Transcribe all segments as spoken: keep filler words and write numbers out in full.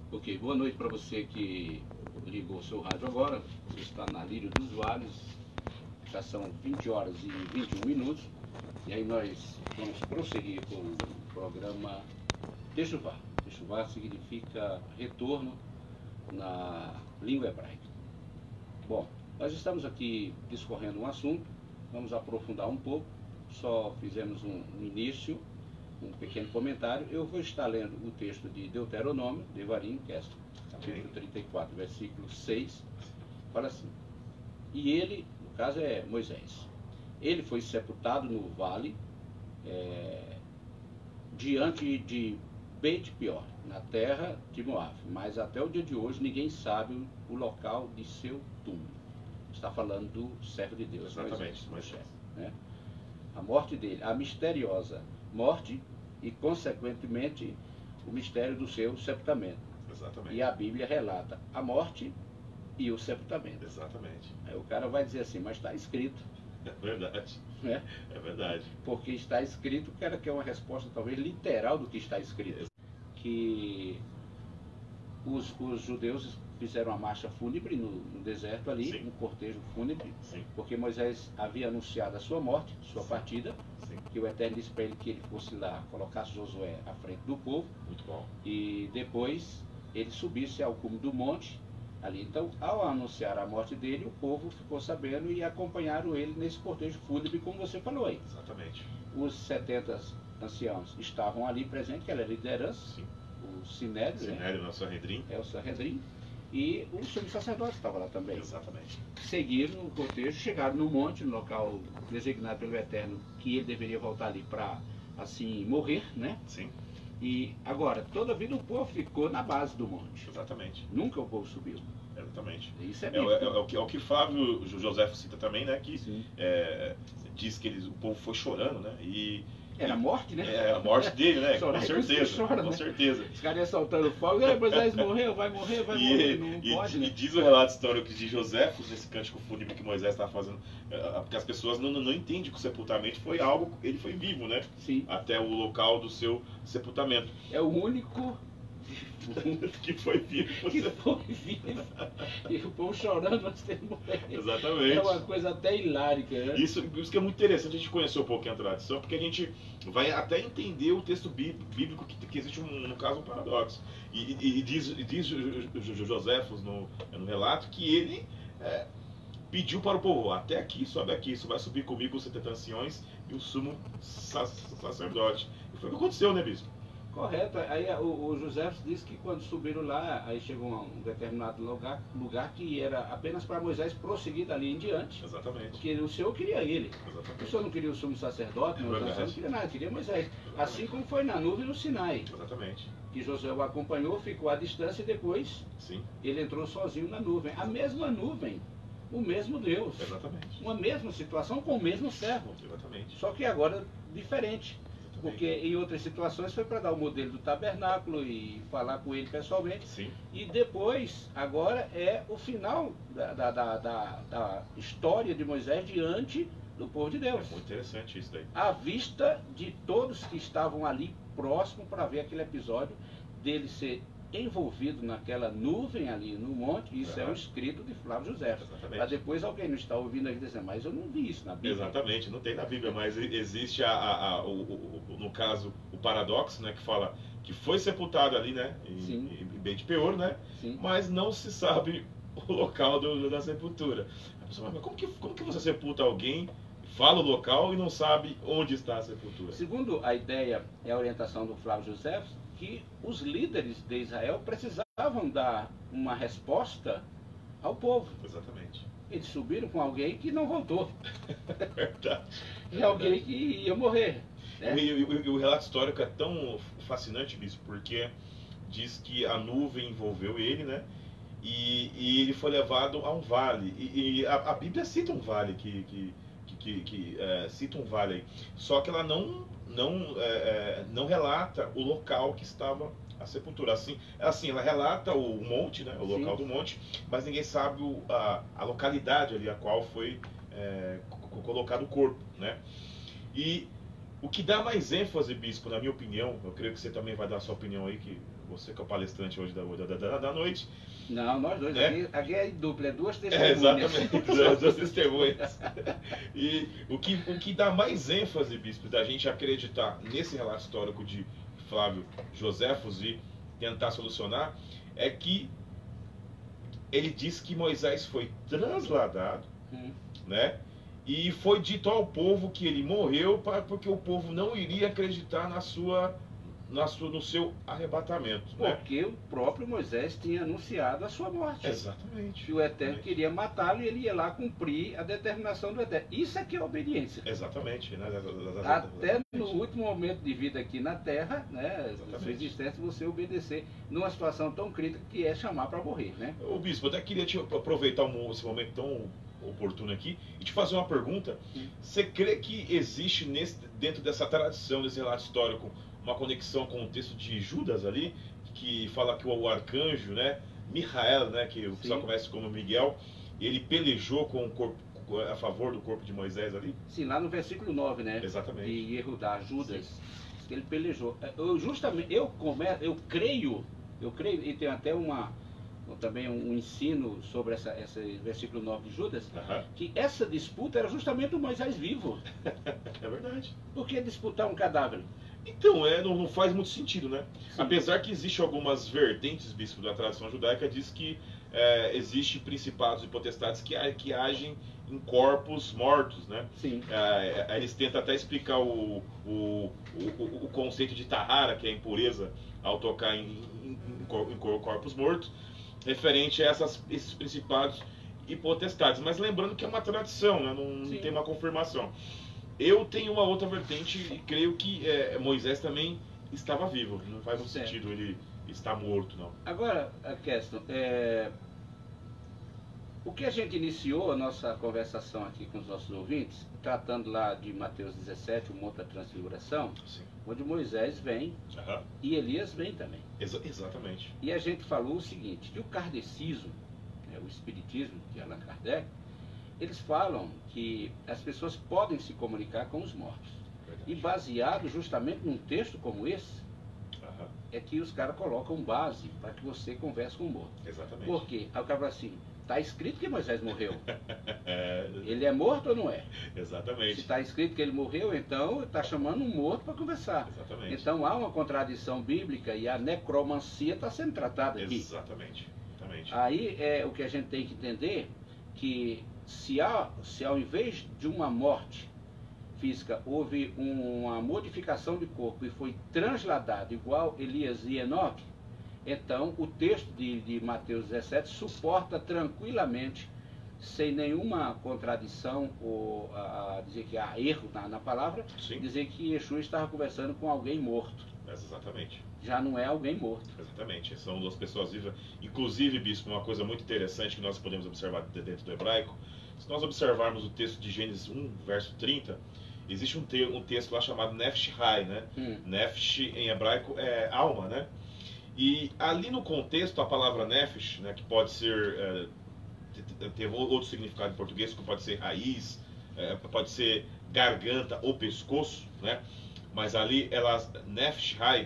Ok, boa noite para você que ligou o seu rádio agora. Você está na Lírio dos Vales, já são vinte horas e vinte e um minutos. E aí nós vamos prosseguir com o programa Techuvá. Techuvá significa retorno na língua hebraica. Bom, nós estamos aqui discorrendo um assunto, vamos aprofundar um pouco. Só fizemos um, um início, um pequeno comentário. Eu vou estar lendo o texto de Deuteronômio, Devarim, que é capítulo trinta e quatro, versículo seis. Fala assim: e ele, no caso é Moisés, ele foi sepultado no vale é, diante de Beit Peor, na terra de Moab, mas até o dia de hoje ninguém sabe o local de seu túmulo. Está falando do servo de Deus, exatamente, Moisés, Moisés, né? A morte dele, a misteriosa morte e, consequentemente, o mistério do seu sepultamento. Exatamente. E a Bíblia relata a morte e o sepultamento. Exatamente. Aí o cara vai dizer assim, mas está escrito. É verdade. Né? É verdade. Porque está escrito, o cara quer uma resposta talvez literal do que está escrito. Que os, os judeus fizeram uma marcha fúnebre no, no deserto ali, Sim. um cortejo fúnebre, Sim. porque Moisés havia anunciado a sua morte, sua Sim. partida, Sim. que o Eterno disse para ele que ele fosse lá, colocasse Josué à frente do povo. Muito bom. E depois ele subisse ao cume do monte ali. Então, ao anunciar a morte dele, o povo ficou sabendo e acompanharam ele nesse cortejo fúnebre, como você falou aí. Exatamente. Os setenta anciãos estavam ali presentes, que era a liderança, Sim. o Sinédrio, Sinédrio, né? nosso Sanhedrin. É o Sanhedrin. E o sumo sacerdote estava lá também. Exatamente. Seguiram o cortejo, chegaram no monte, no local designado pelo Eterno, que ele deveria voltar ali para, assim, morrer, né? Sim. E agora, toda a vida o povo ficou na base do monte. Exatamente. Nunca o povo subiu. Exatamente. Isso é É, bíblico. é, é, o que, é o que Flávio José cita também, né? Que é, diz que eles, o povo foi chorando, né? E era a morte, né? É, a morte dele, né? Chorar com é certeza. chora, com né? certeza. Os caras iam soltando fogo, e Moisés morreu, vai morrer, vai e, morrer. Não e, pode, e né? diz o relato histórico de Joséfos, nesse cântico fúnebre que Moisés estava fazendo, porque as pessoas não, não entendem que o sepultamento foi algo, ele foi vivo, né? Sim. Até o local do seu sepultamento. É o único que foi vivo. Que foi vivo. E o povo chorando antes de morrer. Exatamente. É uma coisa até hilárica, né? Isso, isso que é muito interessante a gente conhecer um pouquinho a tradição, porque a gente vai até entender o texto bíblico que, que existe, um, no caso, um paradoxo. E, e, e diz, e diz Joséfos no, no relato que ele é, pediu para o povo: até aqui, sobe aqui, isso vai subir comigo os setenta anciões e o sumo sacerdote. E foi o que aconteceu, né, bispo? Correto. Aí o, o José disse que quando subiram lá, aí chegou a um determinado lugar, lugar que era apenas para Moisés prosseguir dali em diante. Exatamente. Porque o Senhor queria ele. Exatamente. O Senhor não queria o sumo sacerdote, é não, o Senhor não queria nada, queria Moisés. Exatamente. Assim como foi na nuvem no Sinai. Exatamente. Que Josué o acompanhou, ficou à distância e depois Sim. ele entrou sozinho na nuvem. A mesma nuvem, o mesmo Deus. Exatamente. Uma mesma situação com o mesmo servo. Exatamente. Só que agora diferente. Porque em outras situações foi para dar o modelo do tabernáculo e falar com ele pessoalmente. Sim. E depois, agora é o final da, da, da, da, da história de Moisés diante do povo de Deus. É muito interessante isso daí. À vista de todos que estavam ali próximo para ver aquele episódio dele ser envolvido naquela nuvem ali no monte. Isso é, é um escrito de Flávio José. Para depois alguém não está ouvindo aí dizer, mas eu não vi isso na Bíblia. Exatamente, não tem na Bíblia, mas existe a, a, a o, o, no caso o paradoxo, né, que fala que foi sepultado ali, né, em, em Beit Peor, né, Sim. mas não se sabe o local do, da sepultura. A pessoa, mas como que, como que você sepulta alguém, fala o local e não sabe onde está a sepultura? Segundo a ideia e a orientação do Flávio José, que os líderes de Israel precisavam dar uma resposta ao povo. Exatamente. Eles subiram com alguém que não voltou. É verdade. E alguém que ia morrer. Né? E, e, e o relato histórico é tão fascinante, bispo, porque diz que a nuvem envolveu ele, né? E, e ele foi levado a um vale. E, e a, a Bíblia cita um vale que, que, que, que, que é, cita um vale aí. Só que ela não não é, não relata o local que estava a sepultura. Assim, assim ela relata o monte, né, o Sim. local do monte, mas ninguém sabe o, a, a localidade ali a qual foi é, colocado o corpo, né? E o que dá mais ênfase, bispo, na minha opinião, eu creio que você também vai dar a sua opinião aí, que você que é o palestrante hoje da, da, da, da noite. Não, nós dois. Né? Aqui, aqui é dupla, é duas É, testemunhas. exatamente, duas, duas testemunhas. E o que, o que dá mais ênfase, bispo, da gente acreditar nesse relato histórico de Flávio Joséfos e tentar solucionar, é que ele diz que Moisés foi transladado, hum. né? E foi dito ao povo que ele morreu para, porque o povo não iria acreditar na sua, na sua, no seu arrebatamento. Porque né? o próprio Moisés tinha anunciado a sua morte. Exatamente. Que o Eterno exatamente. queria matá-lo e ele ia lá cumprir a determinação do Eterno. Isso é que é obediência. Exatamente. Né? Até no último momento de vida aqui na Terra, né, na sua existência, você obedecer numa situação tão crítica que é chamar para morrer. Né? O bispo, eu até queria te aproveitar esse momento tão oportuno aqui e te fazer uma pergunta. Hum. Você crê que existe nesse, dentro dessa tradição, desse relato histórico, uma conexão com o texto de Judas ali, que fala que o arcanjo, né, Micael, né, que o pessoal conhece como Miguel, ele pelejou com o corpo, a favor do corpo de Moisés ali? Sim, lá no versículo nove, né? Exatamente. De Yehudá, Judas, Sim. ele pelejou. Eu justamente, eu come, eu creio, eu creio, e tem até uma também um ensino sobre essa, esse versículo nove de Judas, uh-huh. que essa disputa era justamente o Moisés vivo. É verdade. Por que disputar um cadáver? Então, é, não, não faz muito sentido, né? Sim. Apesar que existem algumas vertentes, bispo, da tradição judaica, diz que é, existem principados e potestades que, que agem em corpos mortos, né? Sim. É, eles tentam até explicar o, o, o, o conceito de tahara, que é a impureza, ao tocar em, em, em corpos mortos, referente a essas, esses principados e potestades. Mas lembrando que é uma tradição, né? Não, não tem uma confirmação. Eu tenho uma outra vertente e creio que é, Moisés também estava vivo. Não faz muito certo. sentido ele estar morto, não. Agora, a questão é... O que a gente iniciou a nossa conversação aqui com os nossos ouvintes, tratando lá de Mateus dezessete, o Monte da Transfiguração, Sim. onde Moisés vem uhum. e Elias vem também. Exa exatamente. E a gente falou o seguinte, que o kardecismo, né, o espiritismo de Allan Kardec, eles falam que as pessoas podem se comunicar com os mortos. Verdade. E baseado justamente num texto como esse, uhum. é que os caras colocam base para que você converse com o morto. Exatamente. Por quê? Aí o cara fala assim, está escrito que Moisés morreu. Ele é morto ou não é? Exatamente. Se está escrito que ele morreu, então está chamando um morto para conversar. Exatamente. Então há uma contradição bíblica e a necromancia está sendo tratada aqui. Exatamente. Exatamente. Aí é o que a gente tem que entender, que se, há, se ao invés de uma morte física houve uma modificação de corpo e foi transladado igual Elias e Enoque, então o texto de, de Mateus dezessete suporta tranquilamente, sem nenhuma contradição ou a, a dizer que há erro na, na palavra, Sim. dizer que Yeshua estava conversando com alguém morto. Exatamente. Já não é alguém morto. Exatamente, são duas pessoas vivas. Inclusive, bispo, uma coisa muito interessante que nós podemos observar dentro do hebraico, se nós observarmos o texto de Gênesis um, verso trinta, existe um, te um texto lá chamado Nefesh Hai, né? Hum. Nefesh em hebraico é alma, né? E ali no contexto a palavra Nefesh, né, que pode ser, é, ter outro significado em português, que pode ser raiz, é, pode ser garganta ou pescoço, né? Mas ali ela, Nefesh Hai,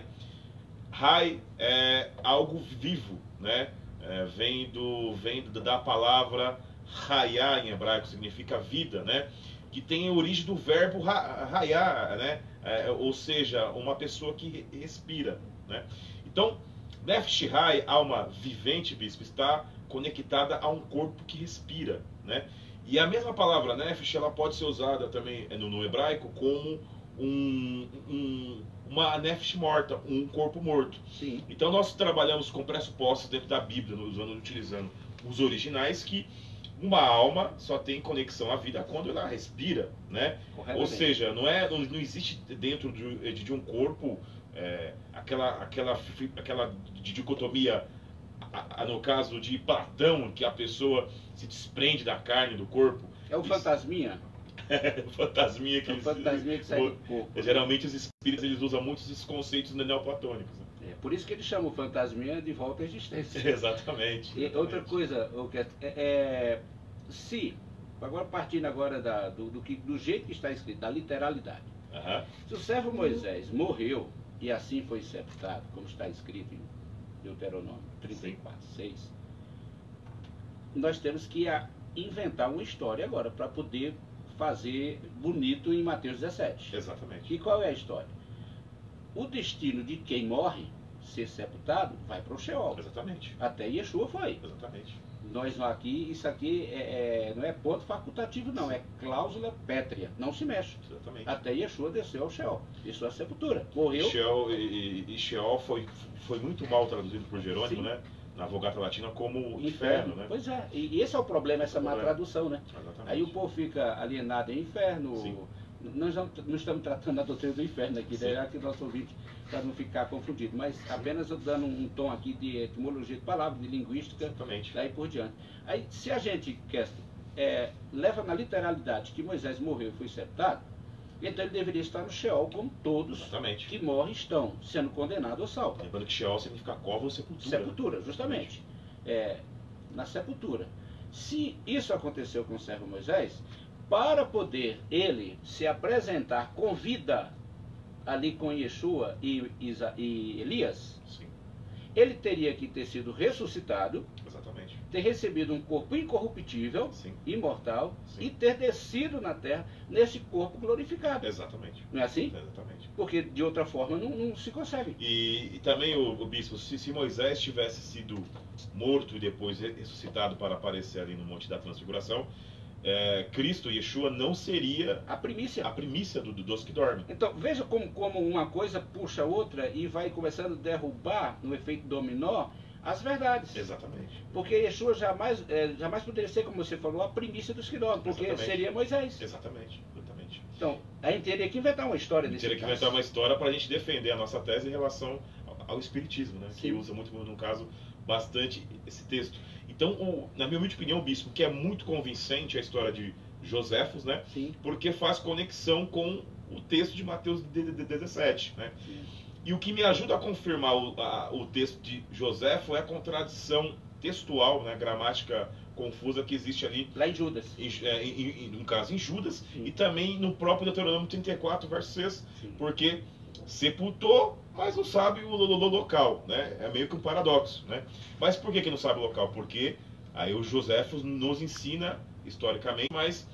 Hai é algo vivo, né? É, vem, do, vem da palavra Hayá em hebraico, significa vida, né? Que tem a origem do verbo Hayá, né? É, ou seja, uma pessoa que respira, né? Então, Nefesh Hai, alma vivente, bispo, está conectada a um corpo que respira, né? E a mesma palavra Nefesh, ela pode ser usada também no, no hebraico como um, um, uma Nefesh morta, um corpo morto. Sim. Então nós trabalhamos com pressupostos dentro da Bíblia, usando, utilizando os originais, que uma alma só tem conexão à vida quando ela respira, né? Ou seja, não, é, não, não existe dentro de, de um corpo é, aquela, aquela, aquela dicotomia, a, a, no caso de Platão, que a pessoa se desprende da carne, do corpo. É o fantasminha. É o fantasminha que, é o fantasminha que sai do corpo. Geralmente os espíritos eles usam muitos esses conceitos neoplatônicos. Né? É por isso que eles chamam o fantasminha de volta à existência. Exatamente. exatamente. E outra coisa, é, é, se, agora partindo agora da, do, do, que, do jeito que está escrito, da literalidade. Uhum. Se o servo Moisés morreu e assim foi sepultado, como está escrito em Deuteronômio trinta e quatro, seis. Nós temos que a, inventar uma história agora para poder fazer bonito em Mateus dezessete. Exatamente. E qual é a história? O destino de quem morre, ser sepultado, vai para o Sheol. Exatamente. Até Yeshua foi. Exatamente. Nós aqui, isso aqui é, é, não é ponto facultativo não, é cláusula pétrea, não se mexe. Exatamente. Até Yeshua desceu ao Sheol, isso é a sepultura. Morreu. Sheol, e, e Sheol foi, foi muito mal traduzido por Jerônimo, Sim. né? Na Vulgata Latina como Inferno, inferno, né? Pois é, e esse é o problema, essa má problema. tradução, né? Exatamente. Aí o povo fica alienado em inferno. Sim. Nós não, não estamos tratando a doutrina do inferno aqui, Sim. né? Aqui nosso ouvinte, para não ficar confundido, mas apenas dando um tom aqui de etimologia de palavras, de linguística, Exatamente. daí por diante. Aí, se a gente quer, é, leva na literalidade que Moisés morreu e foi sepultado, então ele deveria estar no Sheol como todos Exatamente. que morrem estão, sendo condenados ao salvo. Lembrando que Sheol significa cova ou sepultura. Sepultura, justamente. É, na sepultura. Se isso aconteceu com o servo Moisés, para poder ele se apresentar com vida ali com Yeshua e, Isa, e Elias, Sim. ele teria que ter sido ressuscitado, Exatamente. ter recebido um corpo incorruptível, Sim. imortal, Sim. e ter descido na terra nesse corpo glorificado. Exatamente. Não é assim? Exatamente. Porque de outra forma não, não se consegue. E, e também o, o bispo, se, se Moisés tivesse sido morto e depois ressuscitado para aparecer ali no Monte da Transfiguração, é, Cristo, Yeshua, não seria A primícia. a primícia do, do, dos que dormem. Então, veja como, como uma coisa puxa a outra e vai começando a derrubar, no efeito dominó, as verdades. Exatamente. Porque Yeshua jamais, é, jamais poderia ser, como você falou, a primícia dos que dormem, porque Exatamente. seria Moisés. Exatamente. Exatamente. Então, a gente teria que inventar uma história desse Teria que caso. inventar uma história para a gente defender a nossa tese em relação ao, ao Espiritismo, né? Que Sim. usa muito, no caso, bastante esse texto. Então, o, na minha humilde opinião, bispo, que é muito convincente a história de Joséfos, né? Sim. Porque faz conexão com o texto de Mateus dezessete, né? Sim. E o que me ajuda a confirmar o, a, o texto de Joséfo é a contradição textual, né? Gramática confusa que existe ali, Lá em Judas. em, em, em, no caso em Judas, Sim. e também no próprio Deuteronômio trinta e quatro, verso seis, Sim. porque sepultou, mas não sabe o, o, o local, né? É meio que um paradoxo, né? Mas por que, que não sabe o local? Porque aí o Joséfo nos ensina historicamente, mas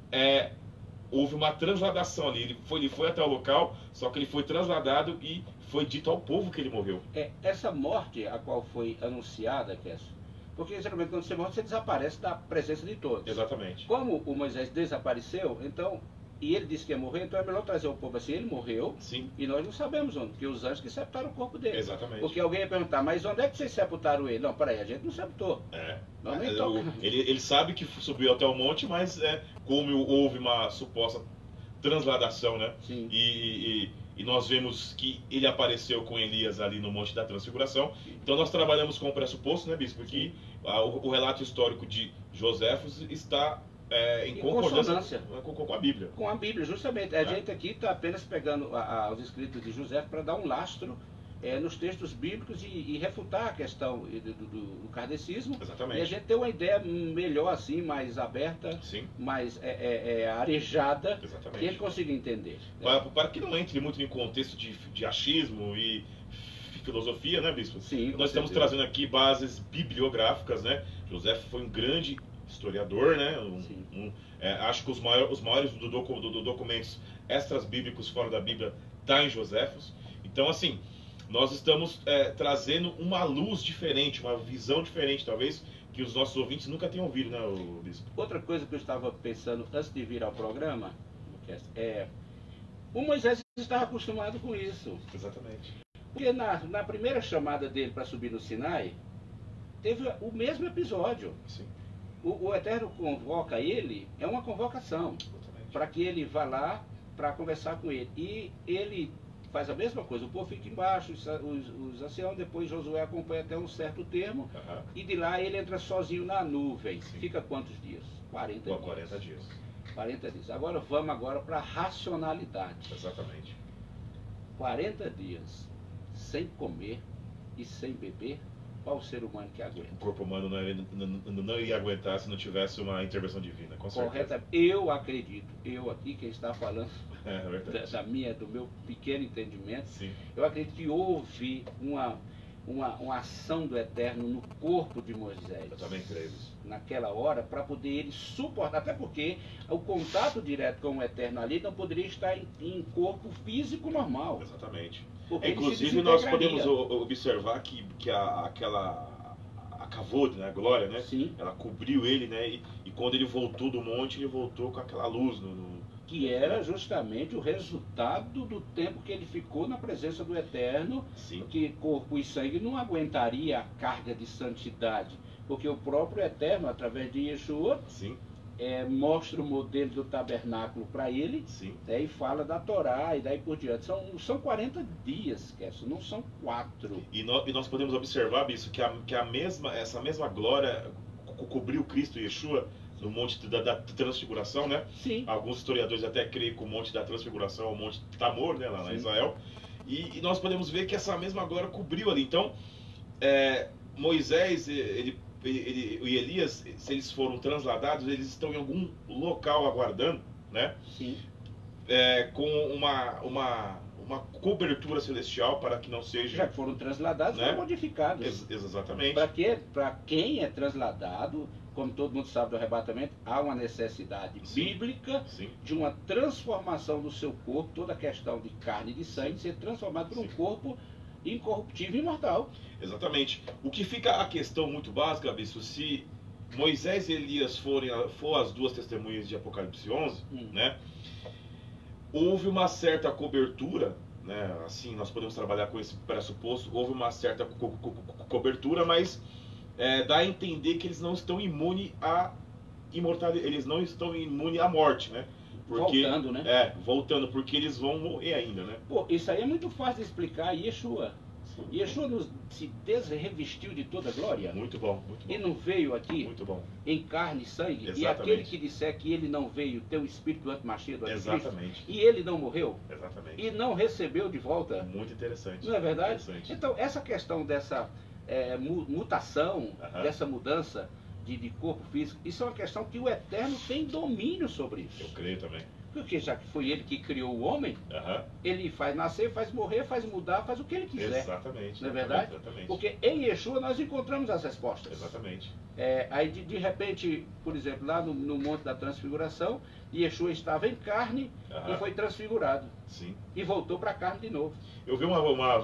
é, houve uma transladação ali. Ele foi, ele foi até o local, só que ele foi transladado e foi dito ao povo que ele morreu. É, essa morte a qual foi anunciada, Kess, porque geralmente quando você morre, você desaparece da presença de todos. Exatamente. Como o Moisés desapareceu, então, e ele disse que ia morrer, então é melhor trazer o povo assim, ele morreu, Sim, e nós não sabemos onde, porque os anjos que sepultaram o corpo dele. exatamente. Porque alguém ia perguntar, mas onde é que vocês sepultaram ele? Não, peraí, a gente não sepultou. É. Não, nem É, toca. o- ele, ele sabe que subiu até o monte, mas é, como houve uma suposta transladação, né? Sim. E, e- e nós vemos que ele apareceu com Elias ali no Monte da Transfiguração. Então nós trabalhamos com o pressuposto, né, bispo? Que ah, o, o relato histórico de Joséfos está é, em Em concordância consonância. com, com- com a Bíblia. Com a Bíblia, justamente. A É. gente aqui está apenas pegando a- a- os escritos de José para dar um lastro é, nos textos bíblicos e, e refutar a questão do, do, do kardecismo. E a Exatamente. gente ter uma ideia melhor assim, mais aberta, Sim, mais é, é, é, arejada, que ele exatamente. consiga entender. Para, para que não entre muito em contexto de, de achismo e fi- filosofia, né, bispo? Sim, com Nós estamos certeza. trazendo aqui bases bibliográficas, né? José foi um grande historiador, né? Um- Sim. um- é, acho que os maiores, os maiores do, docu- do- do documentos extras bíblicos fora da Bíblia tá em Joséfos. Então, assim, nós estamos é, trazendo uma luz diferente, uma visão diferente, talvez, que os nossos ouvintes nunca tenham ouvido, né, o bispo? Outra coisa que eu estava pensando antes de vir ao programa, é o Moisés estava acostumado com isso. Exatamente. Porque na, na primeira chamada dele para subir no Sinai, teve o mesmo episódio. Sim, O, o Eterno convoca ele, é uma convocação, exatamente. para que ele vá lá para conversar com ele. E ele faz a mesma coisa, o povo fica embaixo, os, os, os anciãos, depois Josué acompanha até um certo termo, Aham. e de lá ele entra sozinho na nuvem. Sim. Fica quantos dias? quarenta Pô, dias. quarenta dias. quarenta dias. Agora vamos agora para a racionalidade. Exatamente. quarenta dias sem comer e sem beber, qual o ser humano que aguenta? O corpo humano não, iria- não, não- não iria aguentar se não tivesse uma intervenção divina, com certeza. Correta? Eu acredito, eu aqui, quem está falando É, é da, verdade. da minha, do meu pequeno entendimento, Sim, eu acredito que houve uma, uma, uma ação do Eterno no corpo de Moisés. Eu também creio isso. Naquela hora, para poder ele suportar, até porque o contato direto com o Eterno ali não poderia estar em, em corpo físico normal. Exatamente. Porque É, ele se inclusive, nós desintegraria. podemos o- observar que, que a, aquela a Kavod, né, a glória, né, Sim, ela cobriu ele, né, e, e quando ele voltou do monte, ele voltou com aquela luz no, no- que era justamente o resultado do tempo que ele ficou na presença do Eterno, Sim, que corpo e sangue não aguentaria a carga de santidade, porque o próprio Eterno, através de Yeshua, sim, é, mostra o modelo do tabernáculo para ele, sim. né, e fala da Torá e daí por diante. São, são quarenta dias, Kesson, não são quatro. E, nó- e nós podemos observar, Bispo, que, a, que a mesma, essa mesma glória co- cobriu Cristo e Yeshua no monte da, da transfiguração, né? Sim, Alguns historiadores até creem que o monte da transfiguração é o monte Tamor, né, lá na Sim. Israel. E, e nós podemos ver que essa mesma glória cobriu ali. Então, é, Moisés ele, ele, ele, e Elias, se eles foram transladados, eles estão em algum local aguardando, né? sim, É, com uma, uma, uma cobertura celestial para que não seja... já foram transladados, Né? foram modificados. Ex- exatamente. Para quê? Para quem é transladado, como todo mundo sabe do arrebatamento, há uma necessidade Sim. bíblica Sim, de uma transformação do seu corpo, toda a questão de carne e de sangue, ser transformado por um Sim. corpo incorruptível e imortal. exatamente. O que fica a questão muito básica, Bispo, se Moisés e Elias forem a- for as duas testemunhas de Apocalipse onze, Hum. né? Houve uma certa cobertura, né? Assim, nós podemos trabalhar com esse pressuposto. Houve uma certa co co co cobertura, mas é, dá a entender que eles não estão imunes à imortalidade, eles não estão imunes à morte, né? Porque, Voltando, né? É, voltando, porque eles vão morrer ainda, né? Pô, isso aí é muito fácil de explicar. Yeshua. Yeshua nos, se desrevestiu de toda glória. Muito bom, muito bom. E não veio aqui Muito bom. em carne e sangue. E Exatamente. aquele que disser que ele não veio ter o espírito do antimachia, do anticristo, Exatamente. e ele não morreu, Exatamente. e não recebeu de volta. Muito interessante. Não é verdade? Interessante. Então, essa questão dessa é, mu- mutação, Aham. dessa mudança de, de corpo físico, isso é uma questão que o Eterno tem domínio sobre isso. Eu creio também. Porque já que foi ele que criou o homem, Aham. ele faz nascer, faz morrer, faz mudar, faz o que ele quiser. Exatamente. Não é verdade? Exatamente. Porque em Yeshua nós encontramos as respostas. Exatamente. É, aí de, de repente, por exemplo, lá no, no Monte da Transfiguração, Yeshua estava em carne Aham. e foi transfigurado. Sim. E voltou para a carne de novo. Eu vi uma, uma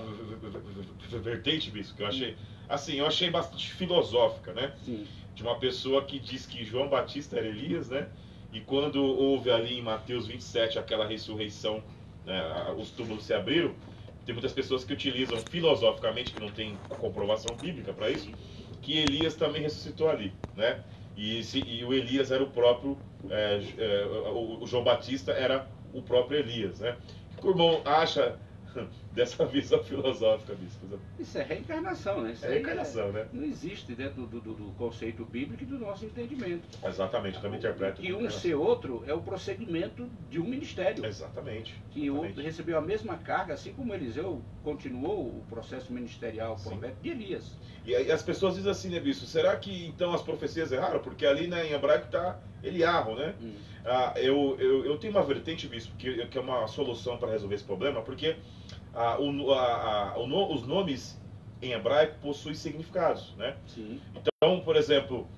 vertente, Bispo, que eu achei, assim, eu achei bastante filosófica, né? Sim. De uma pessoa que diz que João Batista era Elias, né? E quando houve ali em Mateus vinte e sete aquela ressurreição, né, a- os túmulos se abriram, tem muitas pessoas que utilizam filosoficamente, que não tem comprovação bíblica para isso, que Elias também ressuscitou ali, né? E, esse- e o Elias era o próprio, é, é, o, o João Batista era o próprio Elias, né? O que o irmão acha dessa visão filosófica, Bispo? Isso é reencarnação, né? Isso É aí reencarnação, né? não existe dentro do, do- do conceito bíblico e do nosso entendimento. Exatamente, eu também interpreto. Que como um reencarnação. ser outro é o prosseguimento de um ministério. Exatamente. Que o exatamente. recebeu a mesma carga, assim como Eliseu continuou o processo ministerial Sim. profético de Elias. E aí as pessoas dizem assim, né, Bispo? Será que então as profecias erraram? Porque ali, né, em hebraico está Eliarro, né? Hum. Ah, eu, eu, eu tenho uma vertente, Bispo, que, que é uma solução para resolver esse problema, porque ah, o, a, a, o no- os nomes em hebraico possuem significados, né? Sim. Então, por exemplo,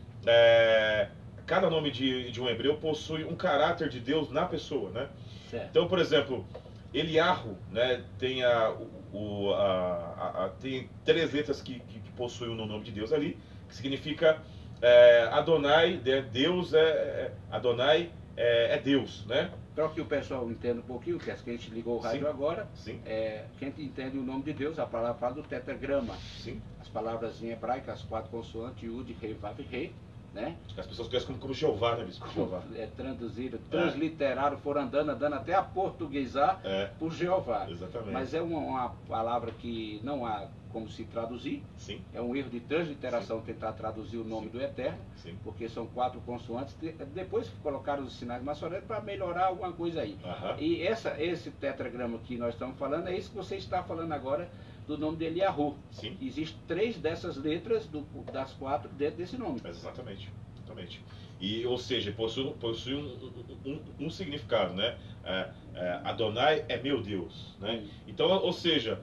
é, cada nome de, de um hebreu possui um caráter de Deus na pessoa, né? Certo. Então, por exemplo, Eliarro, né, tem, a, o, a, a- a- tem três letras que, que, que possuem no nome de Deus ali, que significa é, Adonai, né, Deus é, é- Adonai é, é Deus, né? Para que o pessoal entenda um pouquinho, que é que a gente ligou o rádio Sim. agora, Sim, é, quem entende o nome de Deus, a palavra fala do tetragrama. sim. As palavras em hebraico, as quatro consoantes, Yud, Rei, Vav e Rei, né? As pessoas conhecem como, como Jeová, né, Bispo? Jeová. É, traduziram, transliteraram, foram andando, andando até a portuguesar É, por Jeová. exatamente. Mas é uma, uma palavra que não há como se traduzir. Sim, É um erro de transliteração tentar traduzir o nome do Eterno, sim. porque são quatro consoantes. De- Depois colocaram os sinais maçoréticos para melhorar alguma coisa aí. Aham. E essa, esse tetragrama que nós estamos falando é isso que você está falando agora do nome de Eliarru. Sim. Existem três dessas letras do- das quatro dentro desse nome. Exatamente, exatamente. E, ou seja, possui, possui um, um, um- um significado, né? É, é, Adonai é meu Deus, né? Hum. Então, ou seja,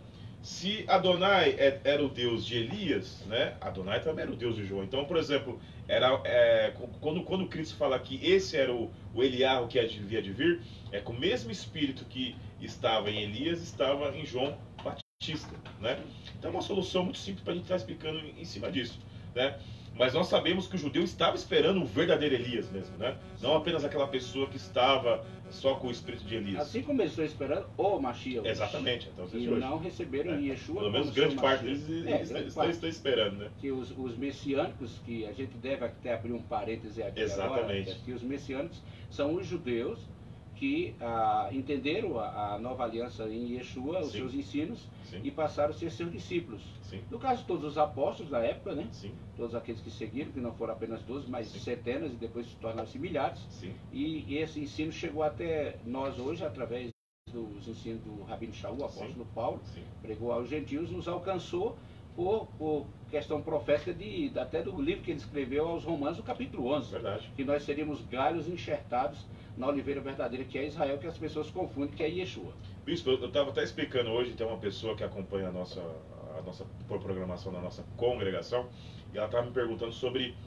Se Adonai é- era o Deus de Elias, né? Adonai também era o Deus de João. Então, por exemplo, era, é, quando, quando Cristo fala que esse era o, o Eliarro que havia de vir, é com o mesmo espírito que estava em Elias, estava em João Batista, né? Então é uma solução muito simples para a gente estar explicando em, em cima disso, né? Mas nós sabemos que o judeu estava esperando o verdadeiro Elias mesmo, né? Não apenas aquela pessoa que estava só com o espírito de Elias. Assim como eles estão esperando o Mashiach. Exatamente. Então, E não receberam é. Yeshua. Pelo menos como grande seu parte Mashiach. deles É, estão, grande estão, parte. estão esperando, né? Que os, os messiânicos, que a gente deve até abrir um parêntese aqui Exatamente. agora, que os messiânicos são os judeus que ah, entenderam a, a nova aliança em Yeshua, os Sim. seus ensinos, Sim. e passaram a ser seus discípulos. Sim. No caso, todos os apóstolos da época, né? Sim. Todos aqueles que seguiram, que não foram apenas doze, mas Sim. centenas, e depois se tornaram-se milhares. Sim. E, e esse ensino chegou até nós hoje, através dos ensinos do Rabino Shaul, o apóstolo Sim. Paulo, Sim. pregou aos gentios, nos alcançou por, por questão profética de, até do livro que ele escreveu aos Romanos, no capítulo onze. Verdade. Que nós seríamos galhos enxertados na oliveira verdadeira, que é Israel, que as pessoas confundem, que é Yeshua. Bispo, eu estava até explicando hoje, tem uma pessoa que acompanha a nossa, a nossa programação da nossa congregação, e ela estava me perguntando sobre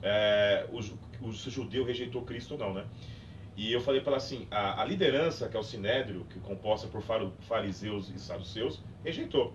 é, o, o, se o judeu rejeitou Cristo ou não, né? E eu falei para ela assim, a, a liderança, que é o Sinédrio, que é composta por fariseus e saduceus, rejeitou.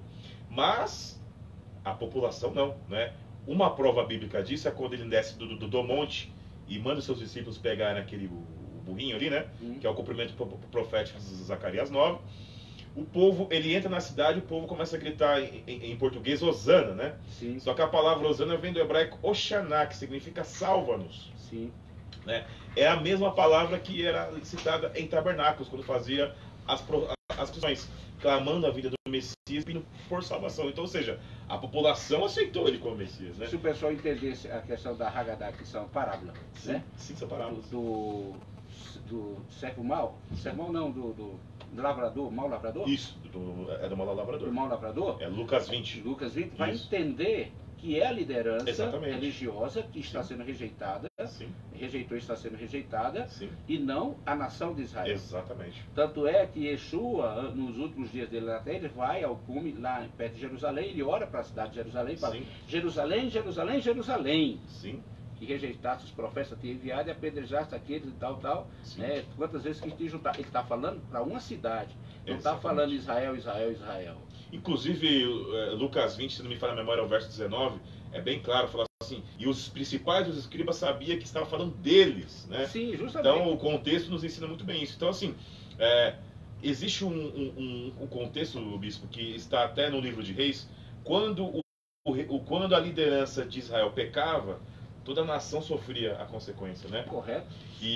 Mas a população não, né? Uma prova bíblica disso é quando ele desce do, do, do monte e manda os seus discípulos pegarem aquele o, o burrinho ali, né? Hum. Que é o cumprimento profético de Zacarias nove. O povo, ele entra na cidade, o povo começa a gritar em, em, em português, Hosana, né? Sim. Só que a palavra Hosana vem do hebraico Oshaná, que significa salva-nos. Sim. Né? É a mesma palavra que era citada em tabernáculos, quando fazia as, as questões, clamando a vida do Messias pedindo por salvação. Então, ou seja, a população aceitou ele como Messias, né? Se o pessoal entendesse a questão da Haggadah, que são parábola, Sim, né? sim, são parábolas. Do, do, do servo mau, servo mau não, do, do, do lavrador, mau lavrador? Isso, do, é do mau lavrador. Do mau lavrador? É Lucas vinte. Lucas vinte, vai Isso. entender que é a liderança Exatamente. religiosa que está Sim. sendo rejeitada, Sim, rejeitou e está sendo rejeitada, sim, e não a nação de Israel. exatamente. Tanto é que Yeshua, nos últimos dias dele na terra, ele vai ao cume lá perto de Jerusalém, ele ora para a cidade de Jerusalém e fala: Sim. Jerusalém, Jerusalém, Jerusalém, Sim, que rejeitasse os profetas que enviado e apedrejasse aqueles e tal, tal. sim. Né? Quantas vezes que te juntar? Ele está falando para uma cidade, não está Exatamente. falando Israel, Israel, Israel. Inclusive, eh, Lucas vinte, se não me falha a memória, o verso dezenove, é bem claro, fala assim, e os principais dos escribas sabiam que estava falando deles, né? Sim, justamente. Então, o contexto nos ensina muito bem isso. Então, assim, é, existe um, um, um contexto, Bispo, que está até no livro de Reis, quando, o, o, quando a liderança de Israel pecava, toda a nação sofria a consequência, né? Correto. E,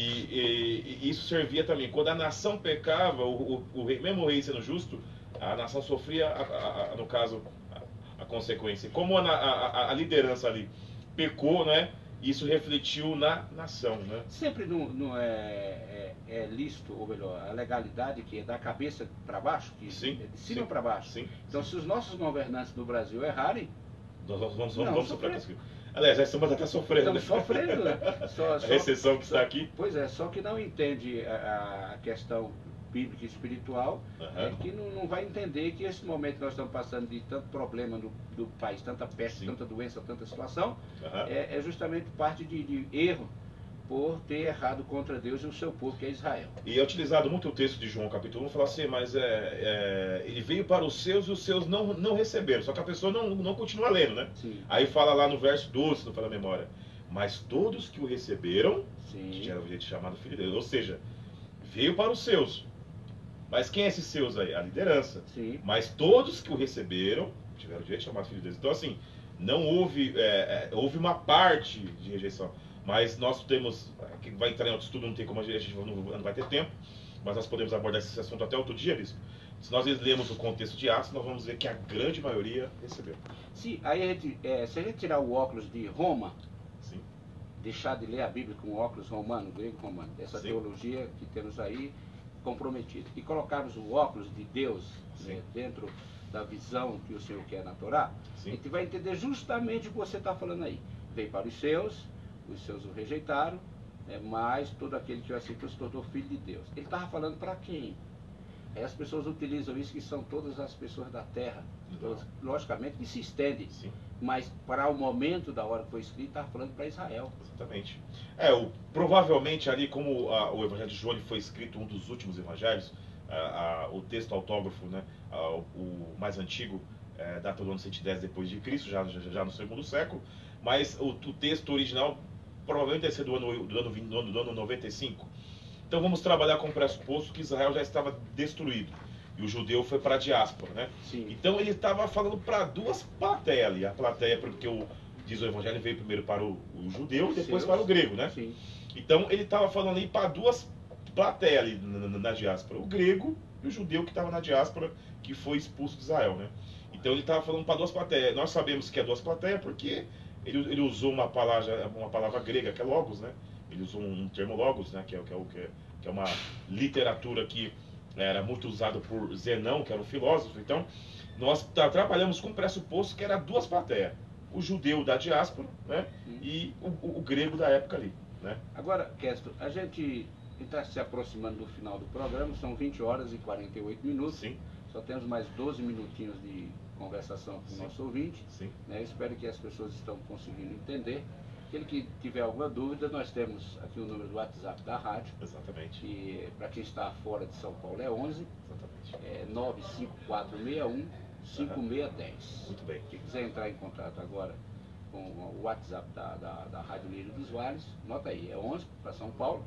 e, e isso servia também. Quando a nação pecava, o, o, o rei, mesmo o rei sendo justo, a nação sofria, a, a, a, no caso, a, a consequência. Como a, a, a liderança ali pecou, né? Isso refletiu na nação, né? Sempre não, não é, é, é lícito, ou melhor, a legalidade que é da cabeça para baixo, que Sim, é de cima sim, para baixo. Sim. Então, se os nossos governantes do Brasil errarem, Nós vamos, vamos, Não, vamos sofrer. sofrer com isso. Aliás, já estamos até sofrendo. estamos sofrendo. Né? Só, A só- recessão que está aqui. Pois é, só que não entende a, a questão bíblica e espiritual, Aham. é que não, não vai entender que esse momento que nós estamos passando de tanto problema no, do país, tanta peste, Sim. tanta doença, tanta situação, Aham. é, é justamente parte de, de erro por ter errado contra Deus e o seu povo, que é Israel. E é utilizado muito o texto de João capítulo um, fala assim, mas é, é, ele veio para os seus e os seus não, não receberam. Só que a pessoa não, não continua lendo, né? Sim. Aí fala lá no verso doze, não fala a memória. Mas todos que o receberam, Sim. que era o jeito chamado filho de Deus. Ou seja, veio para os seus. Mas quem é esses seus aí? A liderança. Sim. Mas todos que o receberam, tiveram o direito de chamar filho de Deus. Então assim, não houve, é, é, houve uma parte de rejeição. Mas nós temos, que vai entrar em outro estudo, não tem como a gente, não, não vai ter tempo, mas nós podemos abordar esse assunto até outro dia, Bispo. Se nós lemos o contexto de Atos, nós vamos ver que a grande maioria recebeu. Se, aí a gente, é, se a gente tirar o óculos de Roma, Sim, deixar de ler a Bíblia com óculos romano, grego romano, essa Sim. teologia que temos aí comprometida, e colocarmos o óculos de Deus, Sim. né, dentro da visão que o Senhor quer na Torá, Sim. a gente vai entender justamente o que você está falando aí. Veio para os seus, os seus o rejeitaram, né, mas todo aquele que o aceitou se tornou filho de Deus. Ele estava falando para quem? Aí as pessoas utilizam isso, que são todas as pessoas da terra. Todas, logicamente que se estende. Sim. Mas para o momento da hora que foi escrito, está falando para Israel. Exatamente. É, o, provavelmente ali, como a, o Evangelho de João foi escrito um dos últimos evangelhos, a, a, o texto autógrafo, né, a, o, o mais antigo, é, data do ano cento e dez depois de Cristo, já, já, já no segundo século, mas o, o texto original provavelmente deve ser do ano, do, ano, do, ano, do ano noventa e cinco. Então vamos trabalhar com o pressuposto que Israel já estava destruído. E o judeu foi para a diáspora, né? Sim. Então ele estava falando para duas plateias ali. A plateia, porque o, diz o Evangelho, veio primeiro para o, o judeu e depois Seus. para o grego, né? Sim. Então ele estava falando ali para duas plateias ali na, na, na diáspora. O grego e o judeu que estava na diáspora, que foi expulso de Israel, né? Então ele estava falando para duas plateias. Nós sabemos que é duas plateias porque ele, ele usou uma palavra, uma palavra grega, que é logos, né? Ele usou um termo logos, né? Que é, que é, o, que é, que é uma literatura que era muito usado por Zenão, que era um filósofo. Então, nós tra trabalhamos com o pressuposto que era duas plateias. O judeu da diáspora, né? Hum. E o, o, o grego da época ali, né? Agora, Kesto, a gente está se aproximando do final do programa, são vinte horas e quarenta e oito minutos. Sim. Só temos mais doze minutinhos de conversação com o nosso ouvinte. Sim. Né? Espero que as pessoas estão conseguindo entender. Aquele que tiver alguma dúvida, nós temos aqui o número do WhatsApp da rádio. Exatamente. E para quem está fora de São Paulo é onze. Exatamente. É nove cinco quatro seis um cinco seis um zero. Muito bem. Quem quiser entrar em contato agora com o WhatsApp da, da, da Rádio Lírio dos Vales, nota aí, é onze para São Paulo,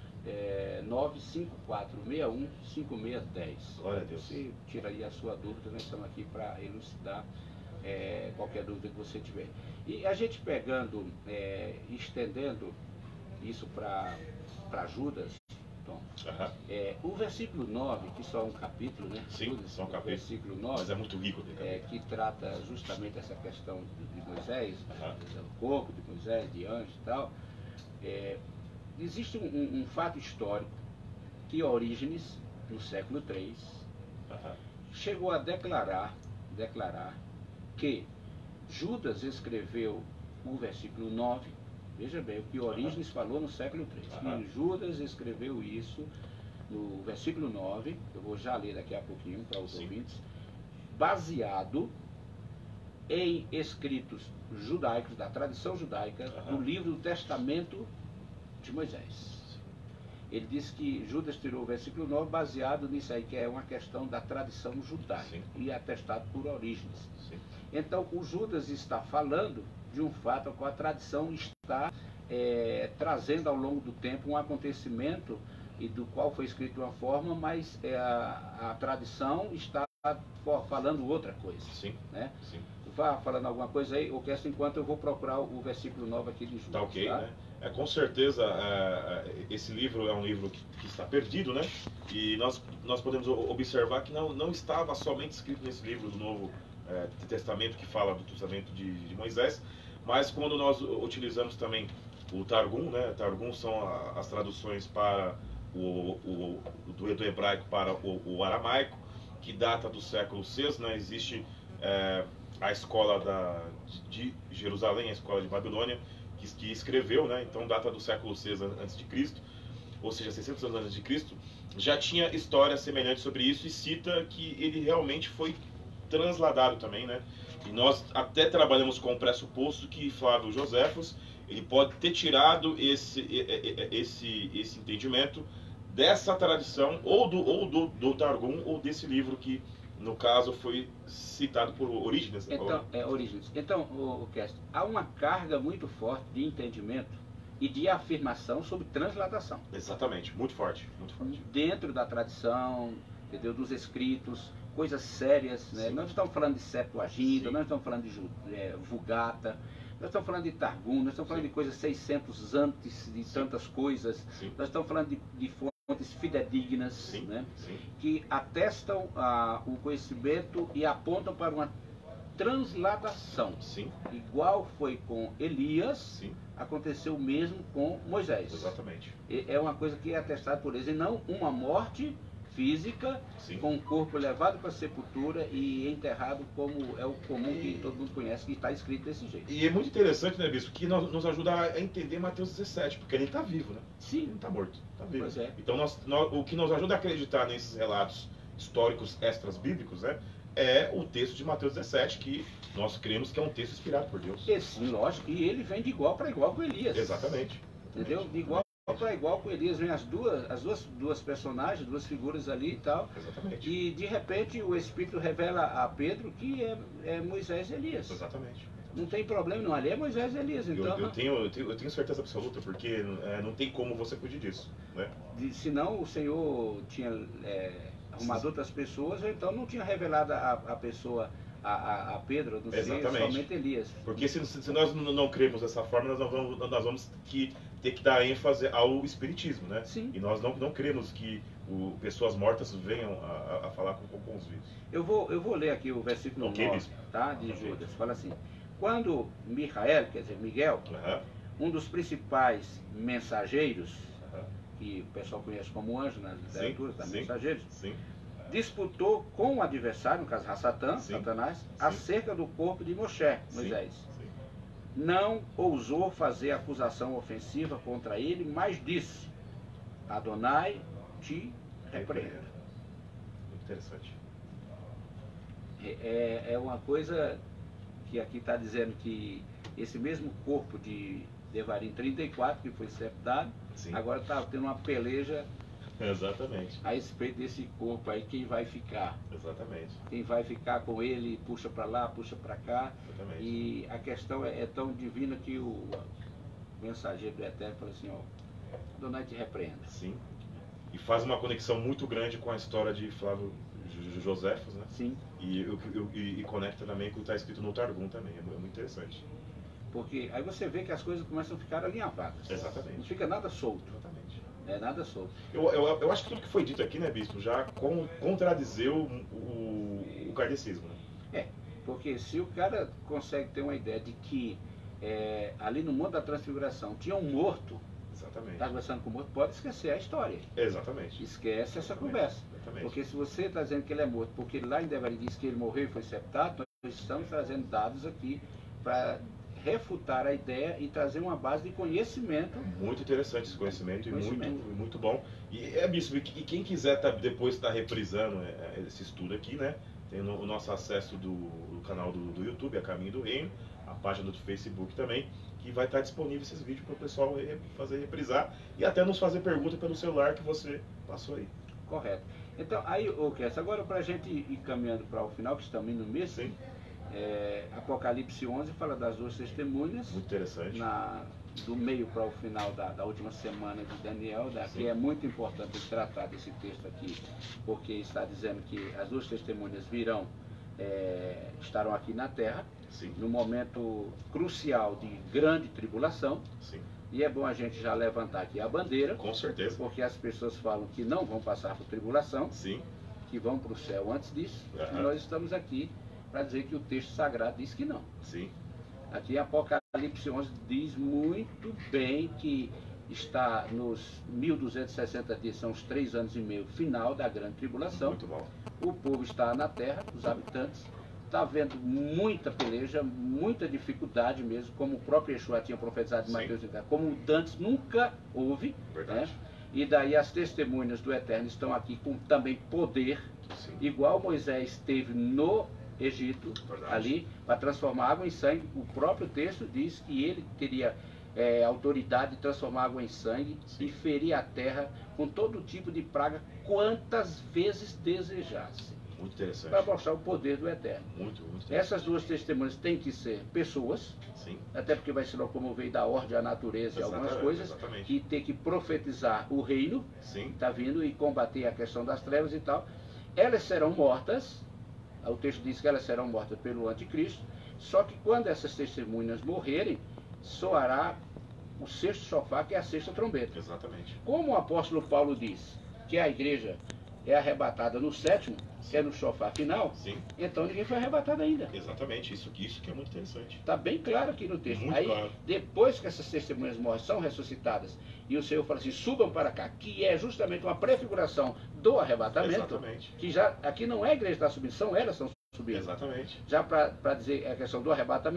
é nove cinco quatro seis um cinco seis um zero. Glória a Deus. Você tira aí a sua dúvida, nós estamos aqui para elucidar é, qualquer dúvida que você tiver. E a gente pegando, é, estendendo isso para Judas, Tom, uhum. é, o versículo nove, que só é um capítulo, né? Sim, Judas, só um capítulo. Versículo nove, mas é muito rico. É, que trata justamente essa questão de, de Moisés, uhum. do corpo de Moisés, de anjo e tal. É, existe um, um, um fato histórico que Orígenes, no século três, uhum. chegou a declarar, declarar que Judas escreveu o versículo nove, veja bem, o que Orígenes uhum. falou no século três, uhum. que Judas escreveu isso no versículo nove, eu vou já ler daqui a pouquinho para os Sim. ouvintes, baseado em escritos judaicos, da tradição judaica, uhum. do livro do Testamento de Moisés. Ele diz que Judas tirou o versículo nove baseado nisso aí, que é uma questão da tradição judaica, Sim. e atestado por Orígenes. Sim. Então, o Judas está falando de um fato com a tradição está é, trazendo ao longo do tempo um acontecimento e do qual foi escrito de uma forma, mas é, a, a tradição está falando outra coisa. Sim. Né? Sim. Vá falando alguma coisa aí, ou quer enquanto eu vou procurar o versículo nove aqui de Judas. Tá ok, tá? né? É, com certeza, é, esse livro é um livro que, que está perdido, né? E nós, nós podemos observar que não, não estava somente escrito nesse livro do Novo é, Testamento, que fala do Testamento de, de Moisés, mas quando nós utilizamos também o Targum, né? Targum são a, as traduções para o, o, do, do hebraico para o, o aramaico, que data do século sexto, né? Existe é, a escola da, de Jerusalém, a escola de Babilônia, que, que escreveu, né? Então data do século sexto antes de Cristo, ou seja, seiscentos anos antes de Cristo, já tinha histórias semelhantes sobre isso e cita que ele realmente foi transladado também, né? E nós até trabalhamos com o pressuposto que Flávio Joséfos, ele pode ter tirado esse, esse, esse entendimento dessa tradição, ou do, ou do, do Targum, ou desse livro que, no caso, foi citado por Orígenes. Então, é, Orígenes. Então, o, o Kesto, há uma carga muito forte de entendimento e de afirmação sobre transladação. Exatamente, muito forte, muito forte. Dentro da tradição, entendeu, dos escritos, coisas sérias, né? Nós estamos falando de Septuaginta, Sim. nós estamos falando de é, Vulgata, nós estamos falando de Targum, nós estamos falando Sim. de coisas seiscentos antes de Sim. tantas coisas, Sim. nós estamos falando de, de fontes fidedignas, Sim. Né? Sim. que atestam ah, o conhecimento e apontam para uma transladação. Sim. Igual foi com Elias, Sim. aconteceu o mesmo com Moisés. Exatamente. E é uma coisa que é atestada por eles, e não uma morte física, Sim. com o corpo levado para a sepultura e enterrado, como é o comum e... que todo mundo conhece, que está escrito desse jeito. E é muito interessante, né, Bispo, que nos, nos ajuda a entender Mateus dezessete, porque ele está vivo, né? Sim. Ele não está morto, está vivo. Pois é. Então, nós, nós, o que nos ajuda a acreditar nesses relatos históricos extras bíblicos, né? É o texto de Mateus dezessete, que nós cremos que é um texto inspirado por Deus. E, sim, lógico, e ele vem de igual para igual com Elias. Exatamente. Entendeu? De igual para igual com Elias, vem as duas, as duas, duas personagens, duas figuras ali e tal. Exatamente. E de repente o Espírito revela a Pedro que é, é Moisés e Elias. Exatamente. Não tem problema, não. Ali é Moisés e Elias. Então, eu, eu, tenho, eu, tenho, eu tenho certeza absoluta, porque é, não tem como você fugir disso. Né? de, senão o Senhor tinha é, arrumado outras pessoas, ou então não tinha revelado a, a pessoa, a, a, a Pedro, não sei, somente Elias. Porque se, se nós não, não cremos dessa forma, nós vamos, nós vamos que, ter que dar ênfase ao Espiritismo, né? Sim. E nós não, não cremos que o, pessoas mortas venham a, a falar com, com os vivos. Eu vou, eu vou ler aqui o versículo okay, nove, tá, de okay. Judas. Fala assim: quando Micael, quer dizer, Miguel, uh-huh. um dos principais mensageiros, uh-huh. que o pessoal conhece como anjo nas literaturas, tá, mensageiros, sim. disputou com o adversário, no caso Satã, Satanás, sim. acerca do corpo de Moshe, Moisés. Sim. Sim. Não ousou fazer acusação ofensiva contra ele, mas disse: Adonai te repreenda. Muito interessante. É, é uma coisa que aqui está dizendo que esse mesmo corpo de Devarim trinta e quatro, que foi sepultado, agora está tendo uma peleja. Exatamente. A respeito desse corpo aí, quem vai ficar? Exatamente. Quem vai ficar com ele, puxa para lá, puxa para cá. Exatamente. E a questão é, é tão divina que o mensageiro do Eterno fala assim, ó, Adonai te repreenda. Sim. E faz uma conexão muito grande com a história de Flávio Joséfos, né? Sim. E, eu, eu, e, e conecta também com o que está escrito no Targum também, é muito interessante. Porque aí você vê que as coisas começam a ficar alinhavadas. Exatamente. Não fica nada solto. Exatamente. É nada solto. Eu, eu, eu acho que tudo que foi dito aqui, né, Bispo, já com, contradizeu o, o, o kardecismo, né? É, porque se o cara consegue ter uma ideia de que é, ali no Monte da Transfiguração tinha um morto, exatamente. Está conversando com o morto, pode esquecer a história. Exatamente. Esquece essa exatamente. conversa. Exatamente. Porque se você está dizendo que ele é morto, porque lá em Devarim diz que ele morreu e foi sepultado, nós estamos trazendo dados aqui para refutar a ideia e trazer uma base de conhecimento. Muito interessante esse conhecimento, conhecimento. e muito, muito bom. E é bispo, e quem quiser tá, depois estar tá reprisando esse estudo aqui, né? Tem no, o nosso acesso do, do canal do, do YouTube, A Caminho do Reino, a página do Facebook também, que vai estar tá disponível esses vídeos para o pessoal fazer reprisar e até nos fazer pergunta pelo celular que você passou aí. Correto. Então, aí, ô Kess, agora para a gente ir caminhando para o final, que estamos indo no mês, sim. É, Apocalipse onze fala das duas testemunhas. Muito interessante. Na, do meio para o final da, da última semana de Daniel, daqui é muito importante tratar desse texto aqui, porque está dizendo que as duas testemunhas virão, é, estarão aqui na terra, sim. no momento crucial de grande tribulação. Sim. E é bom a gente já levantar aqui a bandeira. Com certeza. Porque as pessoas falam que não vão passar por tribulação, sim. que vão para o céu antes disso, uhum. e nós estamos aqui para dizer que o texto sagrado diz que não. Sim. Aqui em Apocalipse onze diz muito bem que está nos mil duzentos e sessenta dias, são os três anos e meio final da grande tribulação. Muito bom. O povo está na terra, os habitantes, está havendo muita peleja, muita dificuldade mesmo, como o próprio Yeshua tinha profetizado em Mateus, como antes nunca houve. Verdade. Né? E daí as testemunhas do Eterno estão aqui com também poder, sim. igual Moisés teve no Egito, verdade. Ali, para transformar água em sangue. O próprio texto diz que ele teria é, autoridade de transformar água em sangue, sim. e ferir a terra com todo tipo de praga, quantas vezes desejasse. Muito interessante. Para mostrar o poder do Eterno. Muito, muito Essas duas testemunhas têm que ser pessoas, sim. até porque vai se locomover da ordem à natureza e algumas coisas, exatamente. E ter que profetizar o reino, está vindo, e combater a questão das trevas e tal. Elas serão mortas, o texto diz que elas serão mortas pelo anticristo, só que quando essas testemunhas morrerem, soará o sexto chofar, que é a sexta trombeta. Exatamente. Como o apóstolo Paulo diz que a igreja é arrebatada no sétimo, sim. que é no chofar final, sim. então ninguém foi arrebatado ainda. Exatamente, isso, isso que é muito interessante. Está bem claro aqui no texto. Muito Aí, claro. Depois que essas testemunhas morrem, são ressuscitadas, e o Senhor fala assim, subam para cá, que é justamente uma prefiguração do arrebatamento. Exatamente. Que já, aqui não é a igreja que está subindo, são elas que estão subindo. Exatamente. Já para dizer a questão do arrebatamento,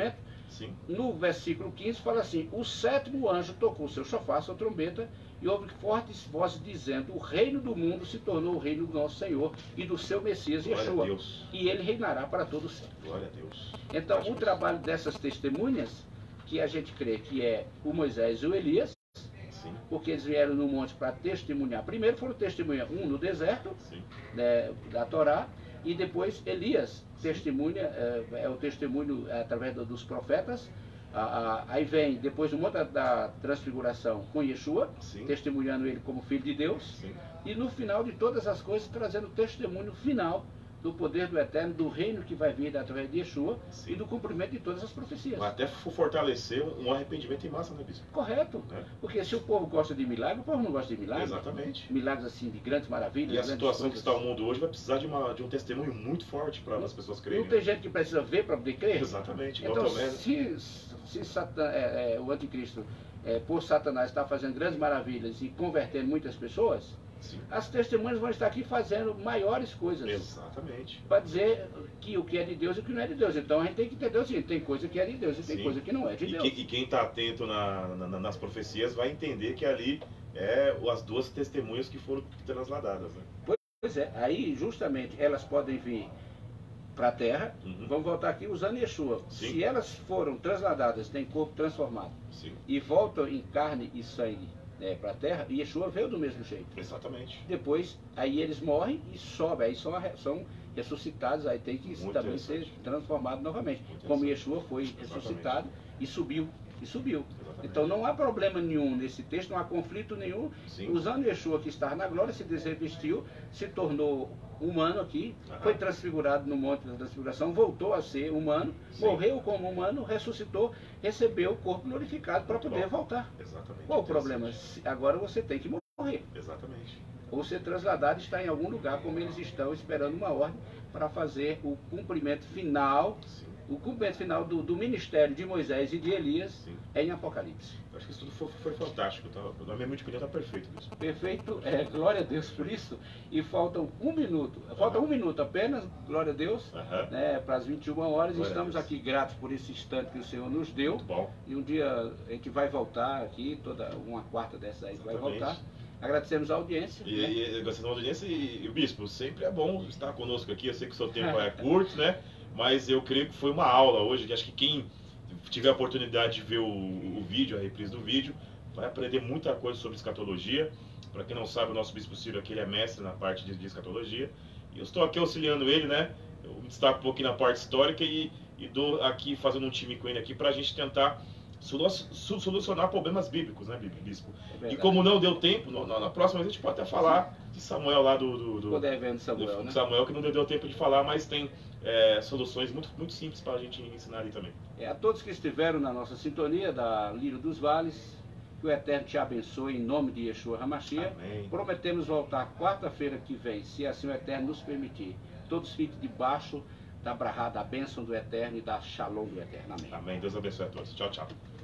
Sim. No versículo quinze fala assim: o sétimo anjo tocou seu chofar, sua trombeta, e houve fortes vozes dizendo: o reino do mundo se tornou o reino do nosso Senhor e do seu Messias Yeshua, e ele reinará para todo sempre. Glória a Deus. Então, Acho o trabalho dessas testemunhas, que a gente crê que é o Moisés e o Elias, Sim. porque eles vieram no monte para testemunhar. Primeiro foram testemunhar um no deserto, né, da Torá, e depois Elias testemunha, é, é o testemunho através dos profetas. A, a, aí vem depois o monte da, da transfiguração com Yeshua, Sim. testemunhando ele como filho de Deus. Sim. E no final de todas as coisas trazendo o testemunho final do poder do Eterno, do reino que vai vir através de Yeshua, Sim. e do cumprimento de todas as profecias. Mas até fortalecer um arrependimento em massa, né, bispo? Correto. É. Porque se o povo gosta de milagre, o povo não gosta de milagre. Exatamente. Milagres assim, de grandes maravilhas. E a situação coisas... que está o mundo hoje vai precisar de, uma, de um testemunho muito forte para as pessoas crerem. Não tem gente que precisa ver para poder crer? Exatamente. Então, se, se Satan, é, é, o anticristo, é, por Satanás, está fazendo grandes maravilhas e convertendo muitas pessoas, Sim. as testemunhas vão estar aqui fazendo maiores coisas. Exatamente. Para dizer que o que é de Deus e o que não é de Deus. Então a gente tem que entender o seguinte: tem coisa que é de Deus e tem Sim. coisa que não é de e Deus. Que, e quem está atento na, na, nas profecias vai entender que ali é as duas testemunhas que foram transladadas. Né? Pois é, aí justamente elas podem vir para a terra, uhum. vamos voltar aqui usando Yeshua. Sim. Se elas foram transladadas, têm corpo transformado, Sim. e voltam em carne e sangue, É, para a terra, e Yeshua veio do mesmo jeito. Exatamente. Depois, aí eles morrem e sobem, aí são, são ressuscitados, aí tem que Muito também ser transformado novamente. Como Yeshua foi Exatamente. ressuscitado e subiu, e subiu. Exatamente. Então não há problema nenhum nesse texto, não há conflito nenhum. Sim. Usando Yeshua que está na glória, se desrevestiu, se tornou humano aqui, Aham. foi transfigurado no monte da transfiguração, voltou a ser humano, Sim. morreu como humano, ressuscitou, recebeu o corpo glorificado para poder bom. voltar. Exatamente. Qual o problema? Agora você tem que morrer. Exatamente. Ou ser trasladado e estar em algum lugar, como eles estão, esperando uma ordem para fazer o cumprimento final, Sim. o cumprimento final do, do ministério de Moisés e de Elias Sim. em Apocalipse. Eu acho que isso tudo foi, foi fantástico. Tá? Na minha opinião está perfeito mesmo. Perfeito, é, glória a Deus por isso. E faltam um minuto, falta uhum. um minuto apenas, glória a Deus, uhum. né, para as vinte e uma horas. Glória Estamos aqui gratos por esse instante que o Senhor nos deu. Muito bom. E um dia a gente vai voltar aqui, toda uma quarta dessa aí vai voltar. Agradecemos a audiência. E, né? e agradecemos a audiência e, e o Bispo, sempre é bom estar conosco aqui. Eu sei que o seu tempo é curto, né? Mas eu creio que foi uma aula hoje, que acho que quem tiver a oportunidade de ver o, o vídeo, a reprise do vídeo, vai aprender muita coisa sobre escatologia. Para quem não sabe, o nosso Bispo Ciro aqui ele é mestre na parte de, de escatologia. E eu estou aqui auxiliando ele, né? Eu me destaco um pouquinho na parte histórica e, e dou aqui, fazendo um time com ele aqui, para a gente tentar solucionar problemas bíblicos, né, Bispo? É e como não deu tempo, na, na próxima vez a gente pode até falar de Samuel lá do, do, do, Poder ver de Samuel, do né? Samuel, que não deu tempo de falar, mas tem é, soluções muito, muito simples para a gente ensinar ali também. É, a todos que estiveram na nossa sintonia da Lírio dos Vales, que o Eterno te abençoe em nome de Yeshua HaMashiach. Amém. Prometemos voltar quarta-feira que vem, se assim o Eterno nos permitir. Todos fiquem debaixo da brahá, da bênção do Eterno e da shalom do Eterno. Amém. Amém. Deus abençoe a todos. Tchau, tchau.